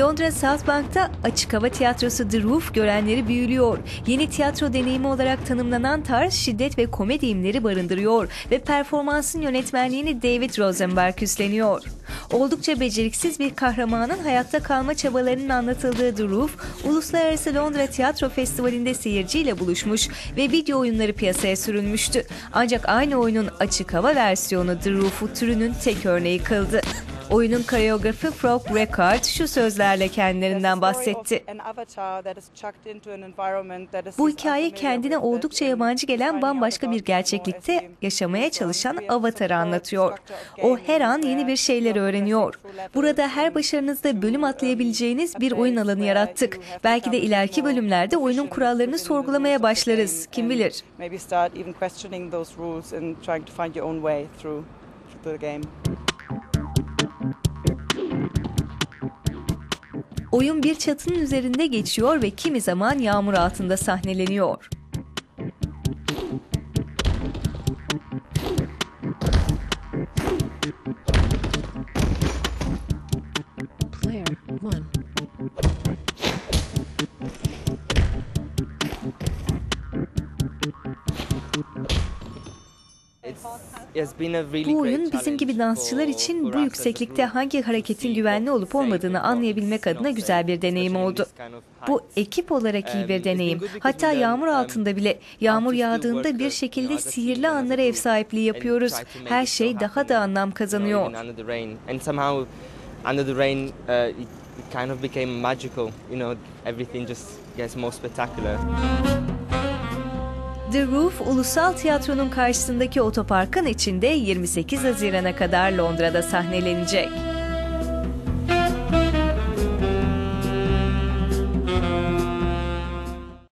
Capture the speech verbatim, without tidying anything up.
Londra South Bank'ta açık hava tiyatrosu The Roof görenleri büyülüyor. Yeni tiyatro deneyimi olarak tanımlanan tarz şiddet ve komedi imleri barındırıyor ve performansın yönetmenliğini David Rosenberg üstleniyor. Oldukça beceriksiz bir kahramanın hayatta kalma çabalarının anlatıldığı The Roof, Uluslararası Londra Tiyatro Festivali'nde seyirciyle buluşmuş ve video oyunları piyasaya sürülmüştü. Ancak aynı oyunun açık hava versiyonu The Roof'u türünün tek örneği kıldı. Oyunun koreografı Frog Record şu sözlerle kendilerinden bahsetti. Bu hikaye kendine oldukça yabancı gelen bambaşka bir gerçeklikte yaşamaya çalışan avatarı anlatıyor. O her an yeni bir şeyler öğreniyor. Burada her başarınızda bölüm atlayabileceğiniz bir oyun alanı yarattık. Belki de ileriki bölümlerde oyunun kurallarını sorgulamaya başlarız. Kim bilir? Oyun bir çatının üzerinde geçiyor ve kimi zaman yağmur altında sahneleniyor. Player one. Bu oyun bizim gibi dansçılar için bu yükseklikte hangi hareketin güvenli olup olmadığını anlayabilmek adına güzel bir deneyim oldu. Bu ekip olarak iyi bir deneyim. Hatta yağmur altında bile yağmur yağdığında bir şekilde sihirli anlara ev sahipliği yapıyoruz. Her şey daha da anlam kazanıyor. The Roof, Ulusal Tiyatro'nun karşısındaki otoparkın içinde yirmi sekiz Haziran'a kadar Londra'da sahnelenecek.